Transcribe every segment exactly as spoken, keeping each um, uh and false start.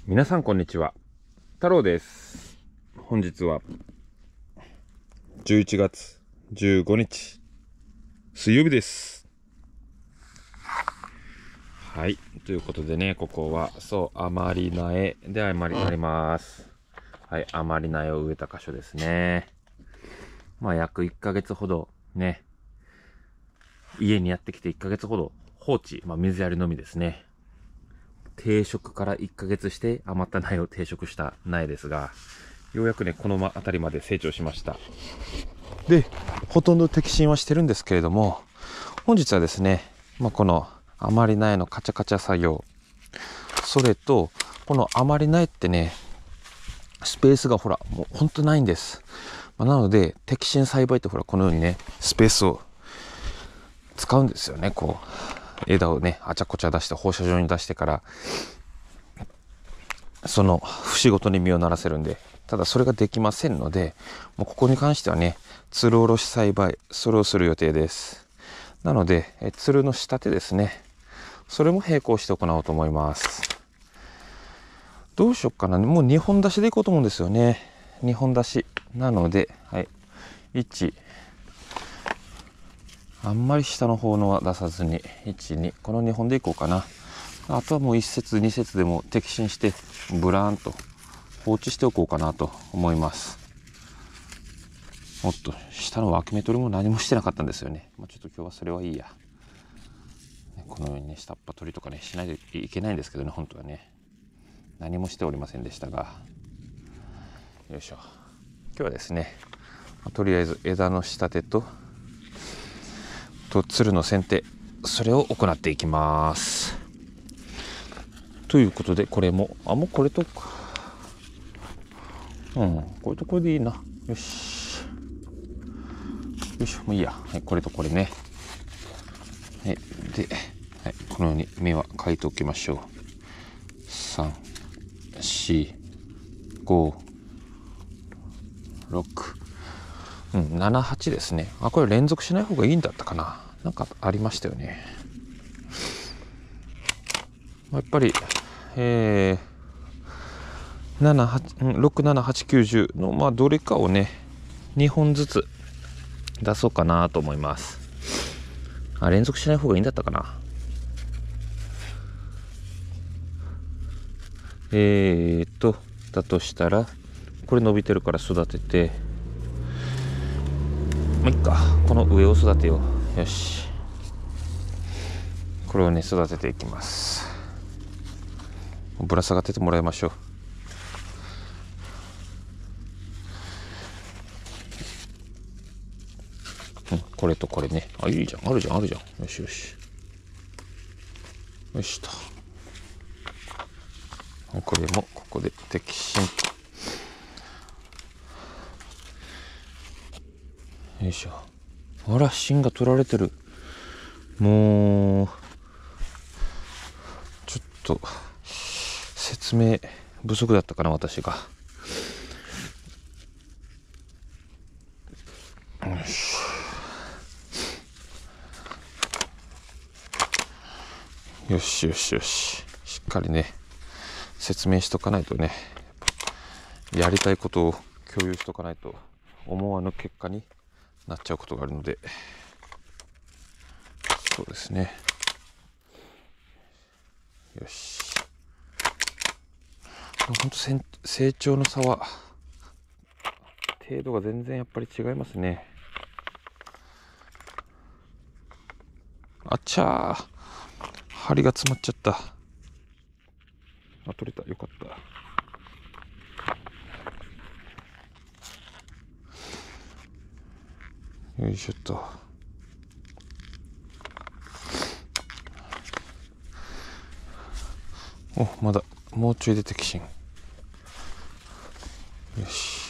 皆さんこんにちは。太郎です。本日はじゅういちがつじゅうごにち水曜日です。はい、ということでね、ここはそうあまり苗であまりなります。はい、あまり苗を植えた箇所ですね。まあ約いっかげつほどね、家にやってきていっかげつほど放置、まあ水やりのみですね。定食からいっかげつして余った苗を定食した苗ですが、ようやくねこの辺りまで成長しました。で、ほとんど摘心はしてるんですけれども、本日はですね、まあ、この余り苗のカチャカチャ作業、それとこの余り苗ってね、スペースがほらもうほんとないんです。まあ、なので摘心栽培ってほらこのようにねスペースを使うんですよね。こう枝をねあちゃこちゃ出して放射状に出してからその節ごとに実をならせるんで、ただそれができませんので、もうここに関してはねつるおろし栽培、それをする予定です。なのでえつるの仕立てですね、それも並行して行おうと思います。どうしよっかな、もうにほん出しでいこうと思うんですよね。にほん出しなので、はい、いち、あんまり下の方のは出さずにいち、に、このにほんでいこうかな。あとはもういっ節に節でも摘心してブラーンと放置しておこうかなと思います。おっと、下の分け目取りも何もしてなかったんですよね。まあ、ちょっと今日はそれはいいや。このようにね下っ端取りとかねしないといけないんですけどね、本当はね何もしておりませんでしたが、よいしょ。今日はですね、とりあえず枝の仕立てととつるの剪定、それを行っていきます。ということで、これもあもうこれとうんこれとこれでいいな。よしよいしょ、もういいや。はい、これとこれね。はい、で、はい、このように目は書いておきましょう。さん、よん、ご、ろく、うん、なな、はちですね。あ、これ連続しない方がいいんだったかな。なんかありましたよね。やっぱり、えー、なな、はち、ろく、なな、はち、きゅう、じゅうの、まあ、どれかをね、にほんずつ出そうかなと思います。あ、連続しない方がいいんだったかな。えーっと、だとしたら、これ伸びてるから育てて、まあ、いっか。この上を育てよう。よし。これをね、育てていきます。ぶら下がっててもらいましょう。うん、これとこれね。あ、いいじゃん。あるじゃん、あるじゃん。よしよし。よしと。これもここで摘心。よいしょ。あら、芯が取られてる。もう、ちょっと、説明不足だったかな、私が。よし。よしよしよし。しっかりね、説明しとかないとね、やりたいことを共有しとかないと思わぬ結果になっちゃうことがあるので、そうですね。よし。本当成長の差は程度が全然やっぱり違いますね。あっちゃー、針が詰まっちゃった。あ、取れた、よかった。よいしょっと。お、まだもうちょいで摘心。よし。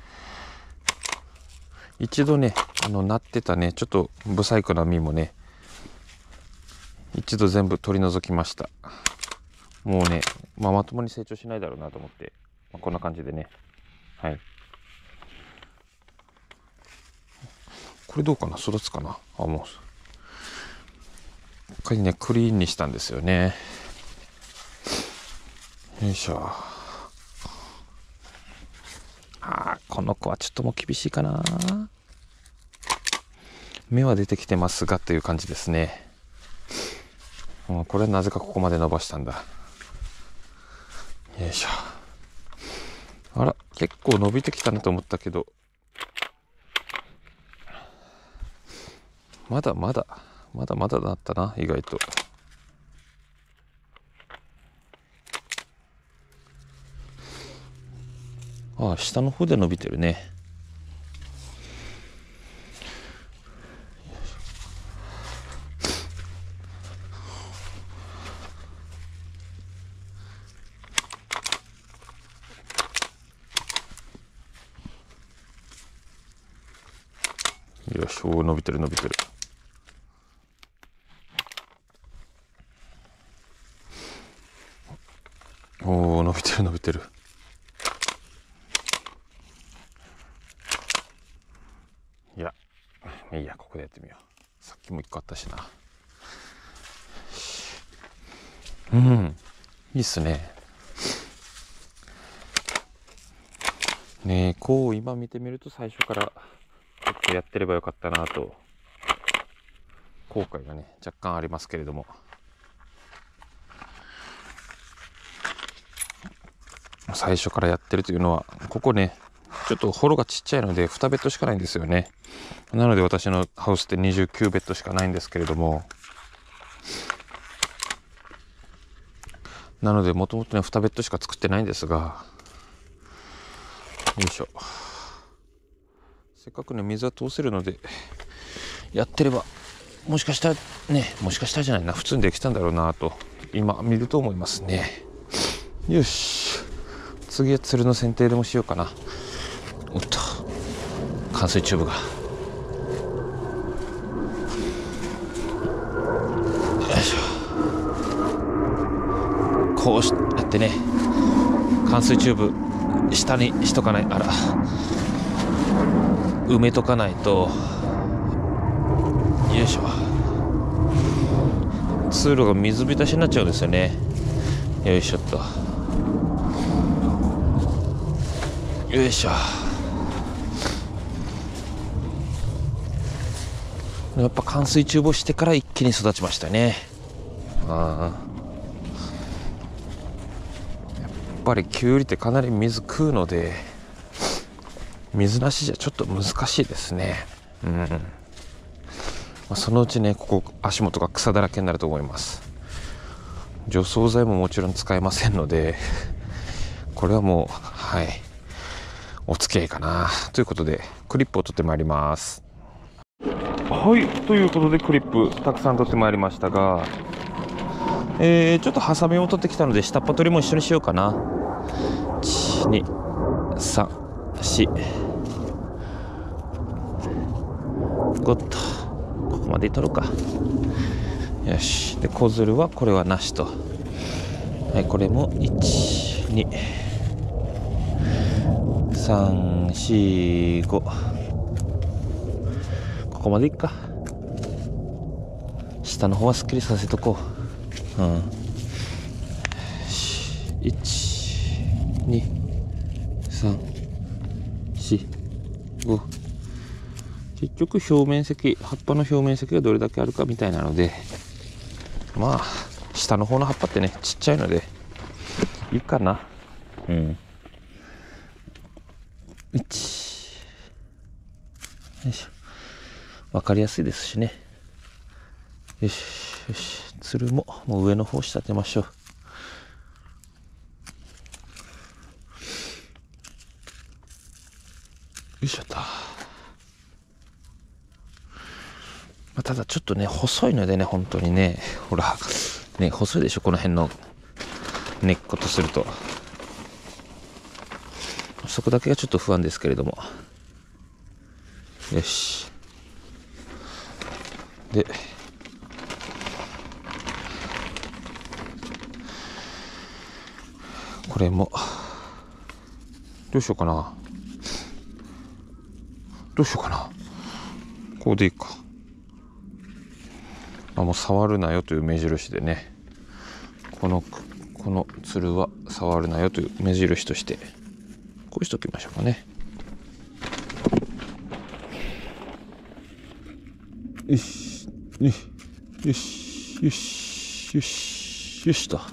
一度ね、あのなってたね、ちょっと不細工な実もね、一度全部取り除きました。もうね、まあ、まともに成長しないだろうなと思って、まあ、こんな感じでね。はい。これどうかな、育つかな。あ、もう一回ねクリーンにしたんですよね。 よいしょ。あー、この子はちょっともう厳しいかな。芽は出てきてますがという感じですね。うん、これはなぜかここまで伸ばしたんだ。よいしょ。あら、結構伸びてきたなと思ったけど、まだまだまだまだだったな、意外と。ああ、下の方で伸びてるね。よし、お、伸びてる伸びてる。おー、伸びてる伸びてる。いや、いいや、ここでやってみよう。さっきも一個あったしな。うん、いいっすね。ねえ、こう今見てみると最初からちょっとやってればよかったなと後悔がね若干ありますけれども、最初からやってるというのは、ここねちょっとホロがちっちゃいのでにベッドしかないんですよね。なので私のハウスってにじゅうきゅうベッドしかないんですけれども、なのでもともとねにベッドしか作ってないんですが、よいしょ、せっかくね水は通せるのでやってれば、もしかしたらねもしかしたらじゃないな、普通にできたんだろうなと今見ると思いますね。よし、次はつるの剪定でもしようかな。おっと、冠水チューブが、よいしょ、こうしやってね冠水チューブ下にしとかない、あら埋めとかないと、よいしょ、通路が水浸しになっちゃうんですよね。よいしょっと、よいしょ。やっぱ冠水チューブをしてから一気に育ちましたね。あやっぱりキュウリってかなり水食うので、水なしじゃちょっと難しいですね。うん、まあ、そのうちねここ足元が草だらけになると思います。除草剤ももちろん使えませんので、これはもうはいお付き合いかなということで、クリップを取ってまいります。はい、ということでクリップたくさん取ってまいりましたが、えー、ちょっとハサミを取ってきたので下っ端取りも一緒にしようかな。いち、に、さん、し、ごっとここまで取るか。よし、で小づるはこれはなしと、はい、これもいち、に、さん、し、ご、ここまでいっか。下の方はすっきりさせとこう。うん、いち、に、さん、し、ご、結局表面積、葉っぱの表面積がどれだけあるかみたいなので、まあ下の方の葉っぱってねちっちゃいのでいいかな。うん、いち、よいしょ、分かりやすいですしね。よしよし、つるももう上の方仕立てましょう。よいしょと。まあ、ただちょっとね細いのでね、本当にね、ほらね細いでしょ、この辺の根っことすると。そこだけがちょっと不安ですけれども。よし、でこれもどうしようかな、どうしようかな、こうでいいか。あ、もう触るなよという目印でね、このここのつるは触るなよという目印としてこうしときましょうかね。よしよしよしよしよしよしと、はい。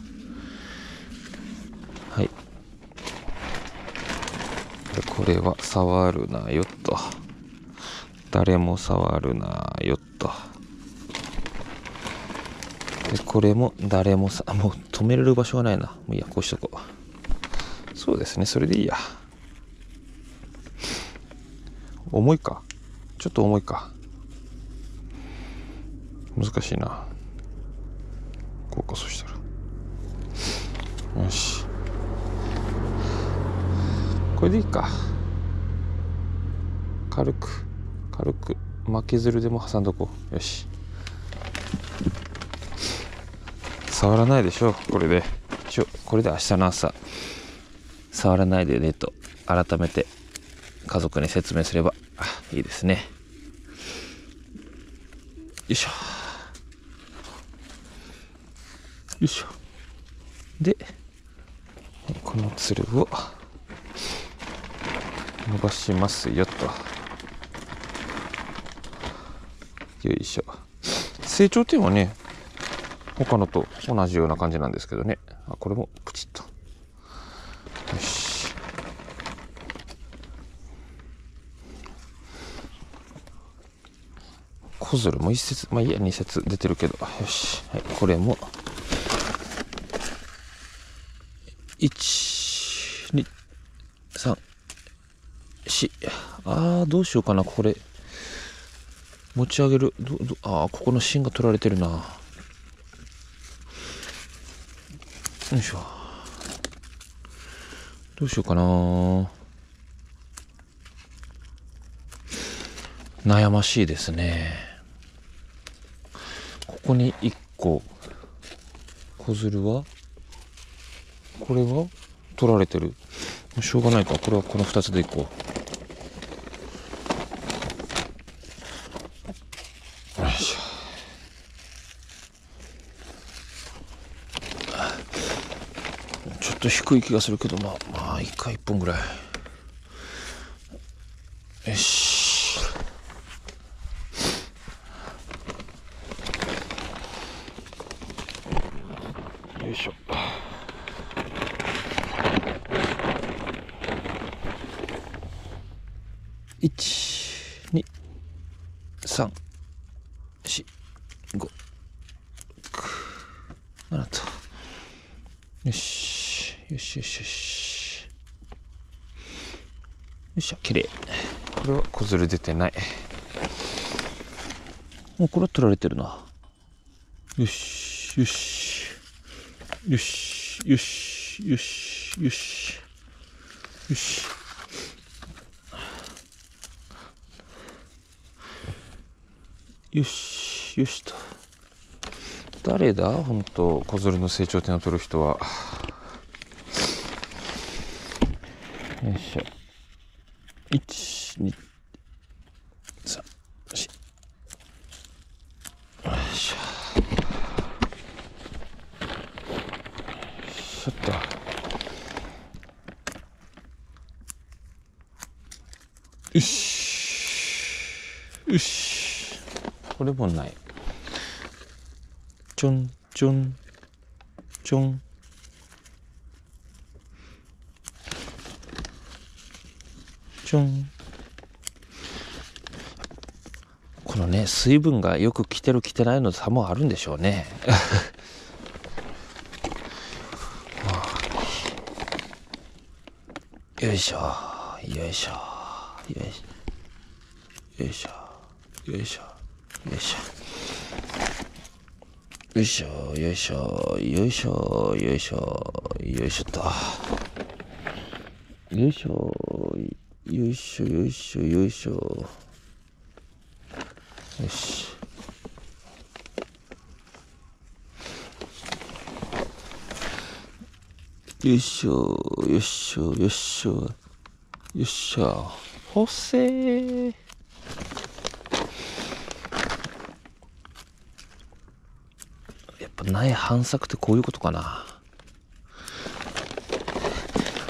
でこれは触るなよと、誰も触るなよと。でこれも誰もさ、もう止めれる場所がないな。もういいや、こうしとこう。そうですね、それでいいや。重いか、ちょっと重いか、難しいな。こうか、そしたらよし、これでいいか。軽く軽く巻き鶴でも挟んどこう。よし、触らないでしょこれで。ちょこれで明日の朝触らないでねと改めて家族に説明すればいいですね。よいしょよいしょ。でこのつるを伸ばしますよと。よいしょ。成長点はね他のと同じような感じなんですけどね。あ、これもプチッと。よし。小鶴も一節、まあいいや、二節出てるけど。よし。はい、これも。いち、に、さん、よん。ああ、どうしようかな、これ。持ち上げる。どどああ、ここの芯が取られてるな。よいしょ。どうしようかな。悩ましいですね。ここにいっこ小鶴はこれは取られてる。しょうがないか、これはこのふたつでいこう。よいしょ。ちょっと低い気がするけど、まあまあいっか、いっぽんぐらい。よし。よいしょ。いち、に、さん、よん、ご、ろく、ななと。よしよしよしよしよっしゃ、きれい。これは小鶴出てない。もうこれは取られてるな。よしよしよしよしよしよしよし。よしよしと。誰だ本当小鶴の成長点を取る人は。よいしょ。いち、に、さん、よん。よいしょ。ちょっと。よし。よし。これもない。ちょんちょんちょん。ちょん。このね、水分がよく来てる来てないの差もあるんでしょうね。よいしょよいしょよいしょよいしょよいしょよいしょよいしょよいしょよいしょよいしょよいしょと。よいしょよいしょよいしょよいしょ。よし。よいしょよいしょよいしょよいしょ。ほせー。やっぱ苗反作ってこういうことかな。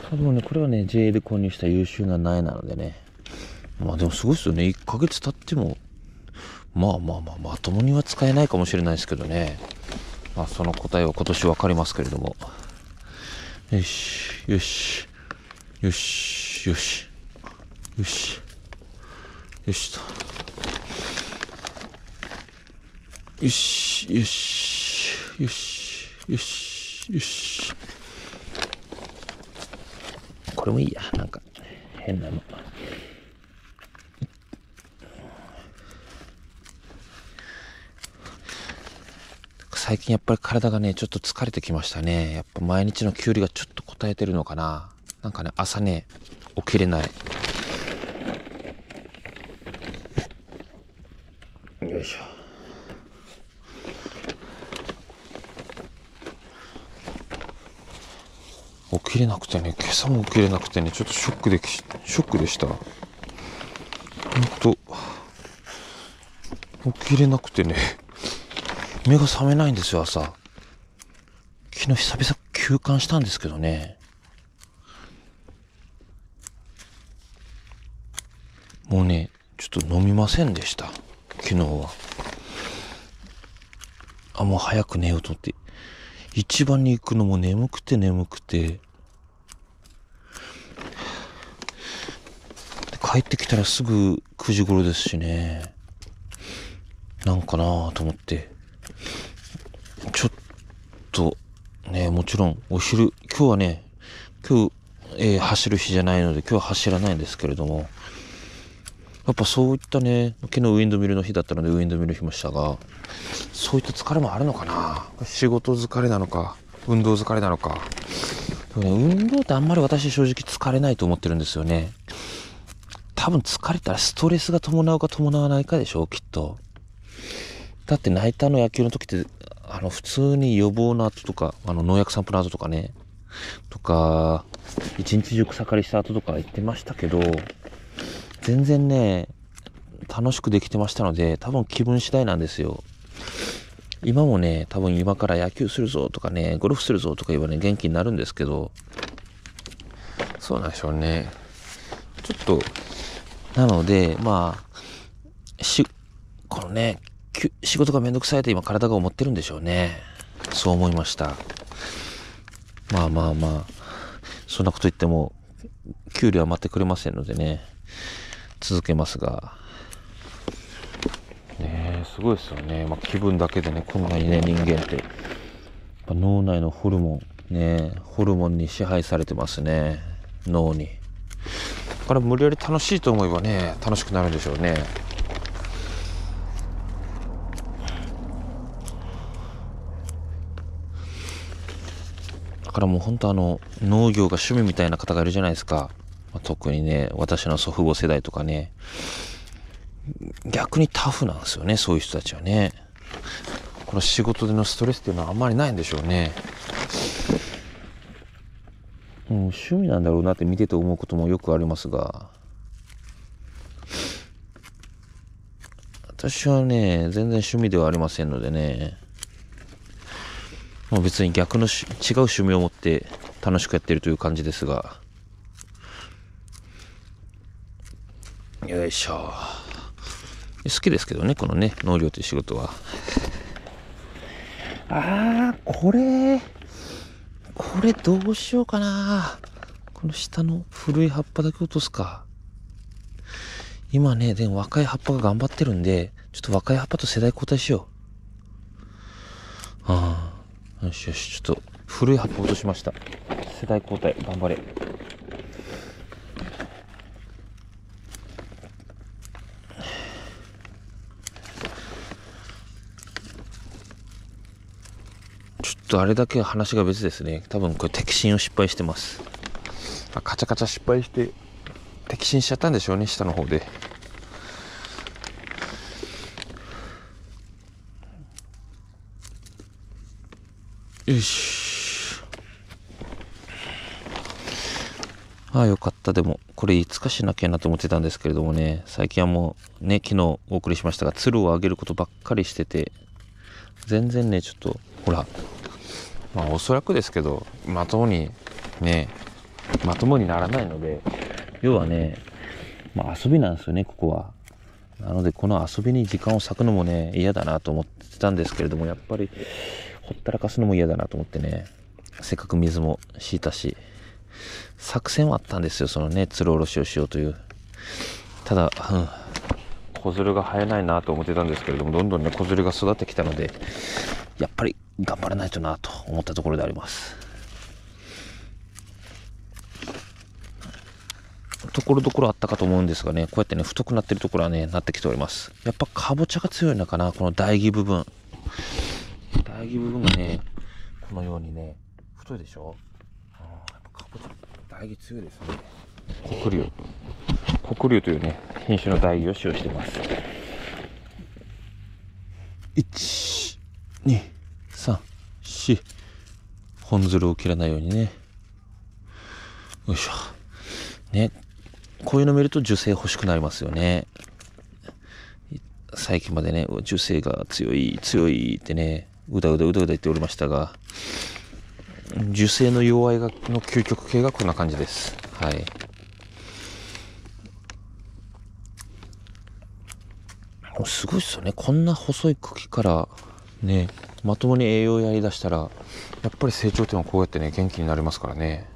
多分ね、これはね、ジェーエー で購入した優秀な苗なのでね。まあでもすごいですよね。いっかげつ経っても、まあまあまあ、まともには使えないかもしれないですけどね。まあその答えは今年わかりますけれども。よし、よし、よし、よし、よし、よしと。よし、よし、よし、よし、よし。これもいいや、なんか、変なの。最近やっぱり体がね、ちょっと疲れてきましたね。やっぱ毎日のキュウリがちょっと応えてるのかな。なんかね、朝ね、起きれない。よいしょ。起きれなくてね、今朝も起きれなくてね、ちょっとショックでき、ショックでした。ほんと、起きれなくてね、目が覚めないんですよ、朝。昨日久々休館したんですけどね。もうね、ちょっと飲みませんでした。昨日は。あ、もう早く寝ようと思って。一番に行くのも眠くて眠くて。帰ってきたらすぐくじ頃ですしね。なんかなぁと思って。ちょっと、ね、もちろんお昼、今日はね、今日、えー、走る日じゃないので今日は走らないんですけれども、やっぱそういったね、昨日ウィンドミルの日だったのでウィンドミルしましたが、そういった疲れもあるのかな。仕事疲れなのか、運動疲れなのか。でもね、運動ってあんまり私正直疲れないと思ってるんですよね。多分疲れたらストレスが伴うか伴わないかでしょ、きっと。だってナイターの野球の時って、あの普通に予防の後とか、あの農薬散布の後とかね、とか、一日中草刈りした後とか言ってましたけど、全然ね、楽しくできてましたので、多分気分次第なんですよ。今もね、多分今から野球するぞとかね、ゴルフするぞとか言えばね、元気になるんですけど、そうなんでしょうね。ちょっと、なので、まあ、し、このね、仕事がめんどくさいと今体が思ってるんでしょうね。そう思いました。まあまあまあ、そんなこと言っても、給料は待ってくれませんのでね、続けますが。ねえ、すごいですよね。まあ、気分だけでね、こんなにね、人間って。やっぱ脳内のホルモン、ね、ホルモンに支配されてますね。脳に。だから無理やり楽しいと思えばね、楽しくなるんでしょうね。だからもう本当あの、農業が趣味みたいな方がいるじゃないですか。まあ、特にね、私の祖父母世代とかね。逆にタフなんですよね、そういう人たちはね。この仕事でのストレスっていうのはあんまりないんでしょうね。うん、趣味なんだろうなって見てて思うこともよくありますが、私はね、全然趣味ではありませんのでね、もう別に逆のし違う趣味を持って楽しくやってるという感じですが、よいしょ。好きですけどね、このね、農業という仕事は。あー、これ、これどうしようかな。この下の古い葉っぱだけ落とすか。今ね、でも若い葉っぱが頑張ってるんで、ちょっと若い葉っぱと世代交代しよう。ああ、よしよし、ちょっと古い葉っぱ落としました。世代交代、頑張れ。ちょっとあれだけは話が別ですね。多分これ摘心を失敗してます。あ、カチャカチャ失敗して摘心しちゃったんでしょうね、下の方で。よし。ああ、よかった。でもこれいつかしなきゃなと思ってたんですけれどもね、最近はもうね、昨日お送りしましたが、鶴を上げることばっかりしてて、全然ね、ちょっとほら、まあおそらくですけど、まともにね、 まともにならないので、要はね、まあ遊びなんですよね、ここは。なのでこの遊びに時間を割くのもね、嫌だなと思ってたんですけれども、やっぱりほったらかすのも嫌だなと思ってね、せっかく水も敷いたし、作戦はあったんですよ、そのね、つるおろしをしようという。ただ、うん、子づるが生えないなと思ってたんですけれども、どんどんね、子づるが育ってきたので、やっぱり頑張らないとなと思ったところであります。ところどころあったかと思うんですがね、こうやってね、太くなってるところはね、なってきております。やっぱかぼちゃが強いのかな、この台木部分。台木部分がね、このようにね、太いでしょ。あ、やっぱかぼちゃ、台木強いですね。黒龍。黒龍というね、品種の台木を使用しています。いち、に、さん、よん。本づるを切らないようにね。よいしょ。ね。こういうの見ると樹勢欲しくなりますよね。最近までね、樹勢が強い、強いってね、うだうだうだうだ言っておりましたが、樹勢の弱いがの究極系がこんな感じです。はい。すごいっすよね。こんな細い茎からね、まともに栄養やりだしたら、やっぱり成長点はこうやってね、元気になりますからね。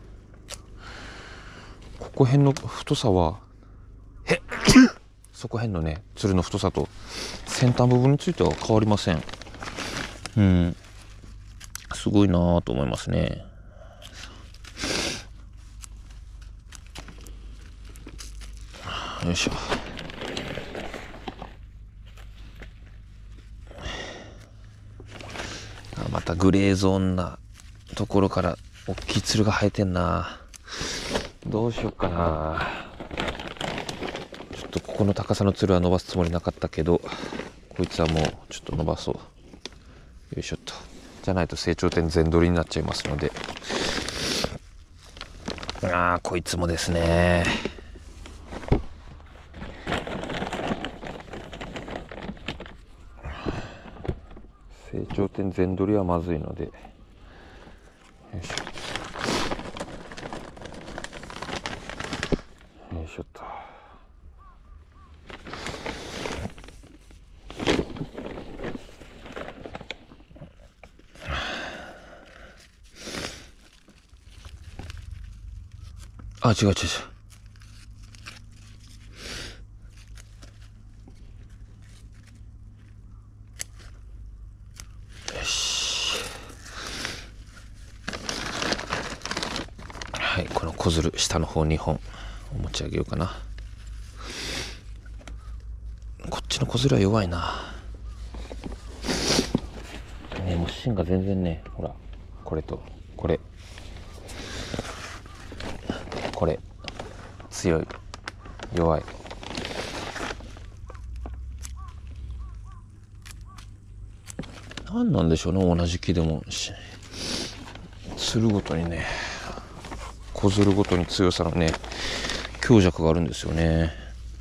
ここ辺の太さは、へそこ辺のね、つるの太さと先端部分については変わりません。うん。すごいなぁと思いますね。よいしょ。またグレーゾーンなところから大きいつるが生えてんな。どうしよっかな。ちょっとここの高さのつるは伸ばすつもりなかったけど、こいつはもうちょっと伸ばそう。よいしょっと。じゃないと成長点全取りになっちゃいますので。ああ、こいつもですね。成長点全取りはまずいので。よいしょ。よいしょっと。あ、違う違う違う。よし。はい、この小づる下の方にほん持ち上げようかな。こっちの小づるは弱いな。ね、もう芯が全然ね、ほら、これとこれ。これ強い弱い。何なんでしょうね、同じ木でもつるごとにね、小づるごとに強さのね強弱があるんですよね。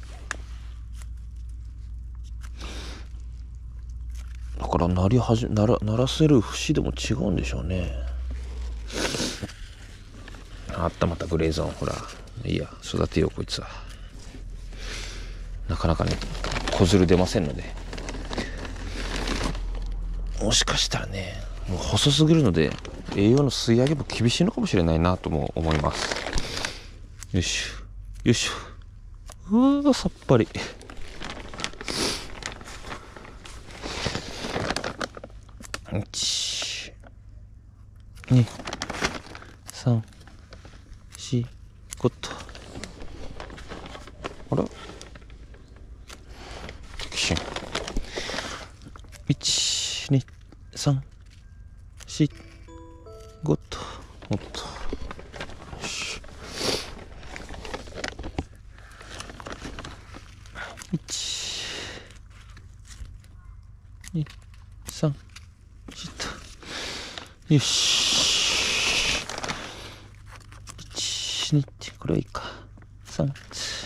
だからなりはじならならせる節でも違うんでしょうね。あった、またグレーゾーン。ほら、いいや、育てようこいつは。なかなかね小づる出ませんので、もしかしたらね、もう細すぎるので栄養の吸い上げも厳しいのかもしれないなとも思います。よいしょよいしょ。うわ、さっぱり。いち、に、さん、よん、ごと。あら、いち、に、さん、よん、ごと。おっと。よし。いち、に、さん、よんと。よし。いち、にって、これはいいか。さん、よん、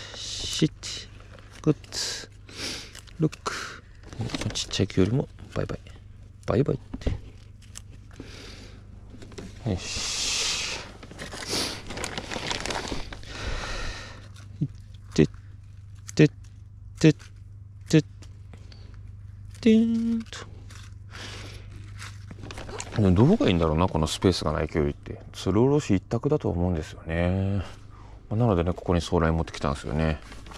ごつ、ろく。ちっちゃい木よりもバイバイ。バイバイって。よし。 てってってーんと。どこがいいんだろうな、このスペースがない距離って。つるおろし一択だと思うんですよね。なのでね、ここに総来持ってきたんですよね。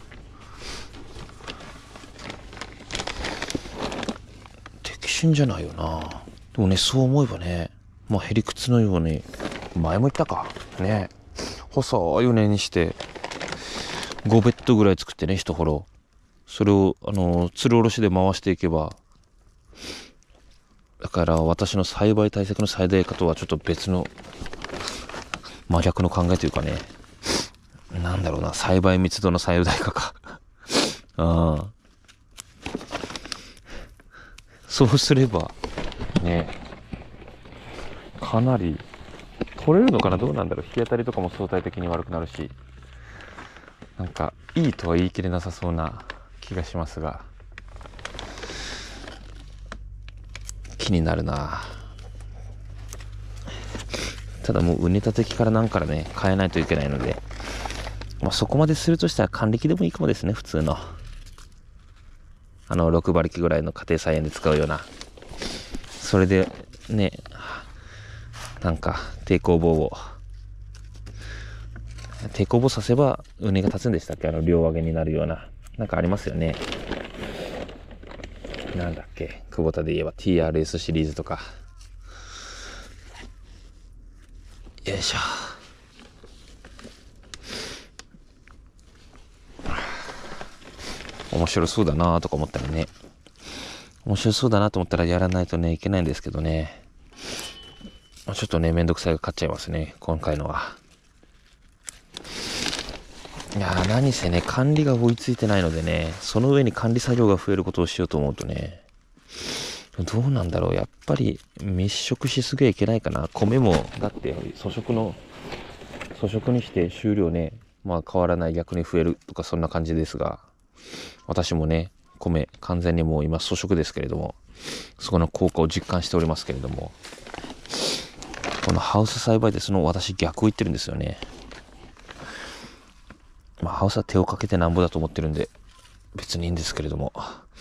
摘心じゃないよな。でもね、そう思えばね、まあへりくつのように、前も言ったかね、細い畝にしてごベッドぐらい作ってね、一フォロー、それをあのつるおろしで回していけば、だから私の栽培対策の最大化とはちょっと別の真逆の考えというかね、なんだろうな、栽培密度の最大化かあ、そうすればね、かなり取れるのかな、どうなんだろう。日当たりとかも相対的に悪くなるし、なんかいいとは言い切れなさそうな気がしますが、気になるな。ただもう畝立て機からなんからね変えないといけないので、まあ、そこまでするとしたら管理機でもいいかもですね。普通のあのろく馬力ぐらいの家庭菜園で使うような、それでね、なんか抵抗棒を抵抗棒させば畝が立つんでしたっけ、あの両上げになるような、なんかありますよね。なんだっけ、久保田で言えば ティーアールエス シリーズとか。よいしょ。面白そうだなとか思ったらね、面白そうだなと思ったらやらないとねいけないんですけどね、ちょっとねめんどくさいが勝っちゃいますね、今回のは。いやー、何せね管理が追いついてないのでね、その上に管理作業が増えることをしようと思うとね、どうなんだろう、やっぱり密植しすぎはいけないかな。米もだって粗食の粗食にして収量ね、まあ変わらない、逆に増えるとかそんな感じですが、私もね米完全にもう今粗食ですけれども、そこの効果を実感しておりますけれども、このハウス栽培でその私逆を言ってるんですよね。まあハウスは手をかけてなんぼだと思ってるんで別にいいんですけれども、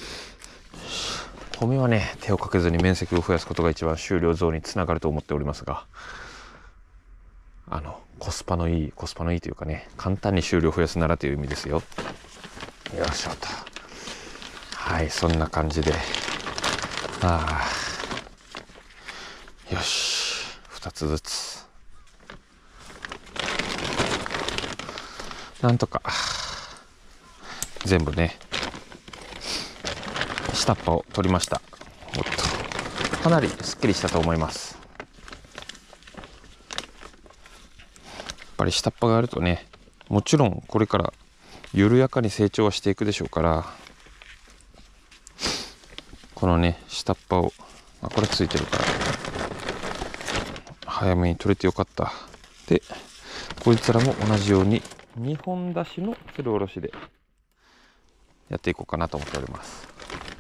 米はね手をかけずに面積を増やすことが一番収量増につながると思っておりますが、あのコスパのいいコスパのいいというかね、簡単に収量を増やすならという意味ですよ。よいしょと。はい、そんな感じで、ああ、よし、ふたつずつなんとか全部ね下っ端を取りました。おっと、かなりすっきりしたと思います。やっぱり下っ端があるとね、もちろんこれから緩やかに成長はしていくでしょうから、このね下っ端を、あ、これついてるから早めに取れてよかった。でこいつらも同じようににほん出しのつるおろしでやっていこうかなと思っております。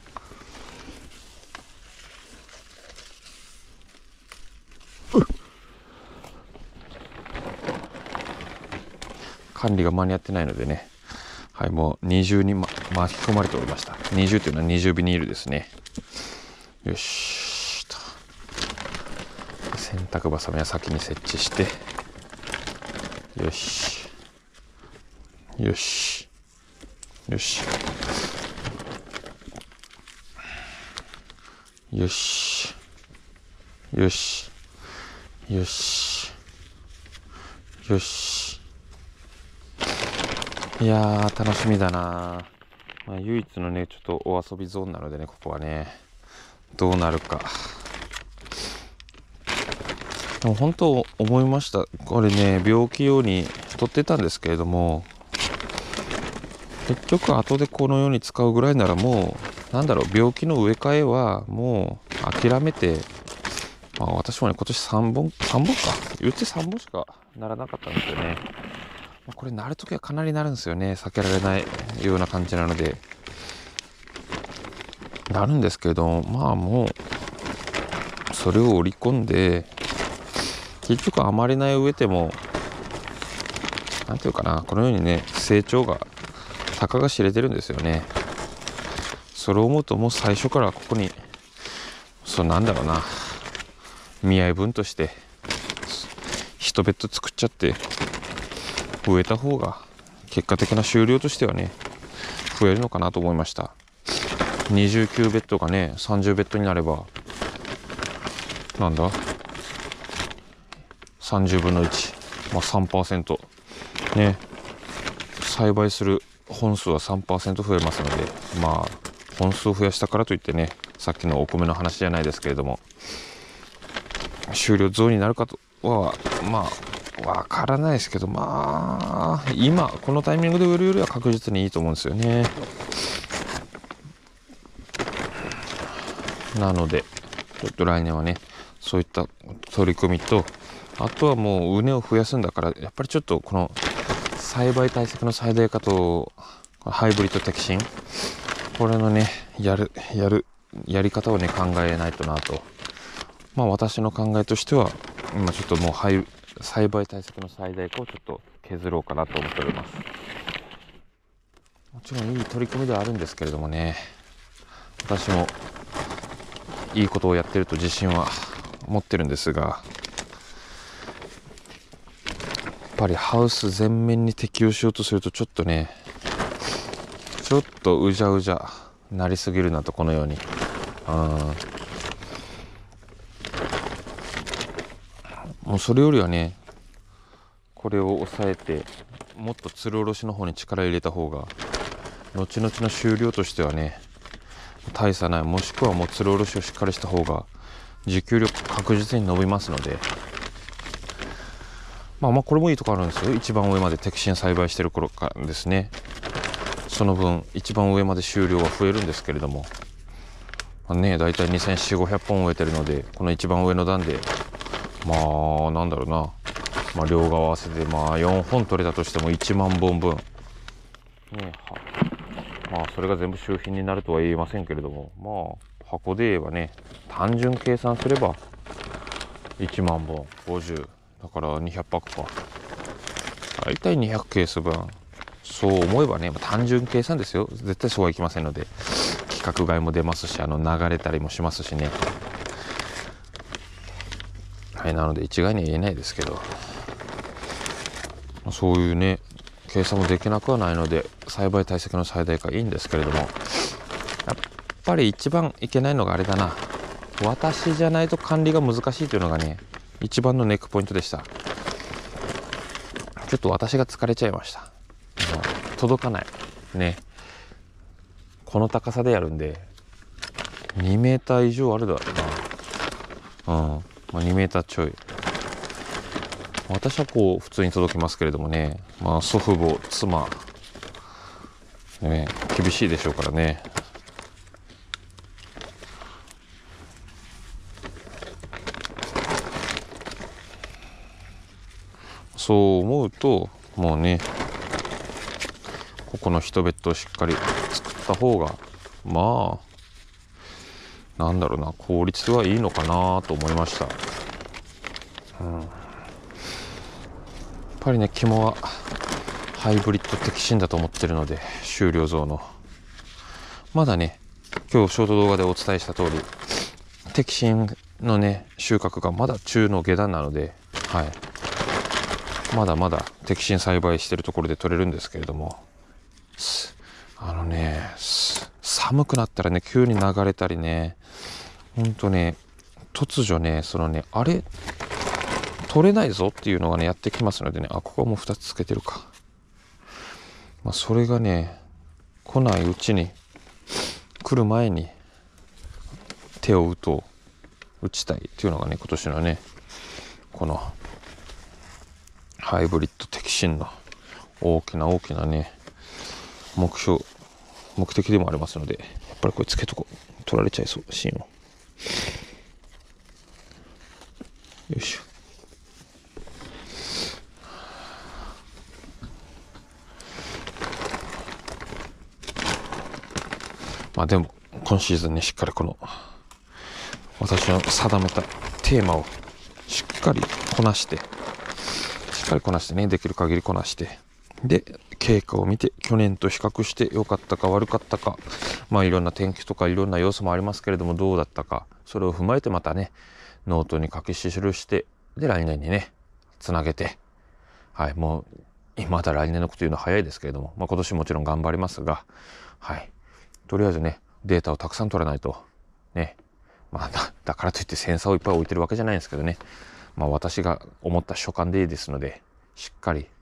管理が間に合ってないのでね、はい、もう二重に、ま、巻き込まれておりました。二重というのは二重ビニールですね。よしと、洗濯バサミは先に設置して、よしよしよしよしよしよしよし。いやー楽しみだな、まあ、唯一のねちょっとお遊びゾーンなのでね、ここはねどうなるか。でも本当思いました。これね病気用に取ってたんですけれども、結局後でこのように使うぐらいならもうなんだろう、病気の植え替えはもう諦めて、まあ、私もね今年さんぼんさんぼんか言ってさんぼんしかならなかったんですよね。まあ、これなるときはかなりなるんですよね。避けられないような感じなのでなるんですけど、まあもうそれを織り込んで、結局あまり苗を植えてもなんていうかな、このようにね成長がたかが知れてるんですよね。 それを思うともう最初からここにそうなんだろうな見合い分として一ベッド作っちゃって植えた方が結果的な収量としてはね増えるのかなと思いました。にじゅうきゅうベッドがねさんじゅうベッドになればなんださんじゅうぶんのいち、まあ、さんパーセント ね栽培する本数は さんパーセント 増えますので、まあ本数を増やしたからといってねさっきのお米の話じゃないですけれども収量増になるかとはまあわからないですけど、まあ今このタイミングで売るよりは確実にいいと思うんですよね。なのでちょっと来年はねそういった取り組みと、あとはもう畝を増やすんだからやっぱりちょっとこの栽培対策の最大化とハイブリッド摘心、これのねやるやるやり方をね考えないとなと。まあ私の考えとしては今ちょっともうハイ栽培対策の最大化をちょっと削ろうかなと思っております。もちろんいい取り組みではあるんですけれどもね、私もいいことをやってると自信は持ってるんですが、やっぱりハウス全面に適用しようとするとちょっとねちょっとうじゃうじゃなりすぎるなと、このようにあもうそれよりはねこれを抑えてもっとつるおろしの方に力入れた方が後々の収量としてはね大差ない、もしくはもうつるおろしをしっかりした方が持久力確実に伸びますので、まあまあこれもいいところあるんですよ。一番上まで摘心栽培してる頃からですね、その分一番上まで収量は増えるんですけれども、まあ、ねだいたいにせんよんひゃくごひゃくほん植えてるので、この一番上の段でまあなんだろうな、まあ、両側合わせてまあよんほん取れたとしてもいちまんぼんぶん、ね、はまあそれが全部収品になるとは言えませんけれども、まあ箱で言えばね単純計算すればいちまんぼんごじゅうだからにひゃくパックか、大体にひゃくケース分、そう思えばね、まあ、単純計算ですよ、絶対そうはいきませんので、規格外も出ますし、あの流れたりもしますしね。はい、なので一概には言えないですけど、そういうね計算もできなくはないので栽培対策の最大化いいんですけれども、やっぱり一番いけないのがあれだな、私じゃないと管理が難しいというのがね一番のネックポイントでした。ちょっと私が疲れちゃいました。届かないね、この高さでやるんでにメーター以上あるだろうな、うん、まあ、にメーターちょい、私はこう普通に届きますけれどもね、まあ祖父母妻ね厳しいでしょうからね。そう思うともうねここの一ベッドをしっかり作った方がまあなんだろうな効率はいいのかなと思いました。うん、やっぱりね肝はハイブリッド摘心だと思ってるので、収量増のまだね今日ショート動画でお伝えした通り摘心のね収穫がまだ中の下段なので、はいまだまだ摘心栽培してるところで取れるんですけれども、あのね寒くなったらね急に流れたりね、ほんとね突如ねそのねあれ取れないぞっていうのがねやってきますのでね、あここはもうふたつつけてるか、まあ、それがね来ないうちに来る前に手を打とう打ちたいっていうのがね今年のねこのハイブリッド摘心の大きな大きなね目標目的でもありますので、やっぱりこれつけとこう、取られちゃいそう芯をよいしょ。まあでも今シーズンねしっかりこの私の定めたテーマをしっかりこなしてしっかりこなしてねできる限りこなしてで、経過を見て、去年と比較して良かったか悪かったか、まあいろんな天気とかいろんな要素もありますけれども、どうだったか、それを踏まえてまたね、ノートに書き記して、で、来年にね、つなげて、はい、もう、まだ来年のこと言うのは早いですけれども、まあ今年もちろん頑張りますが、はい、とりあえずね、データをたくさん取らないと、ね、まあだ、だからといってセンサーをいっぱい置いてるわけじゃないんですけどね、まあ私が思った所感でいいですので、しっかり、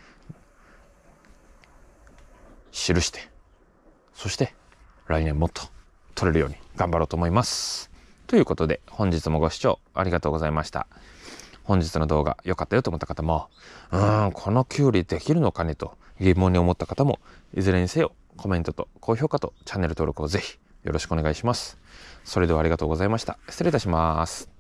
記して、そして来年もっと取れるように頑張ろうと思います。ということで本日もご視聴ありがとうございました。本日の動画良かったよと思った方も、うーん、このキュウリできるのかねと疑問に思った方も、いずれにせよコメントと高評価とチャンネル登録をぜひよろしくお願いします。それではありがとうございました。失礼いたします。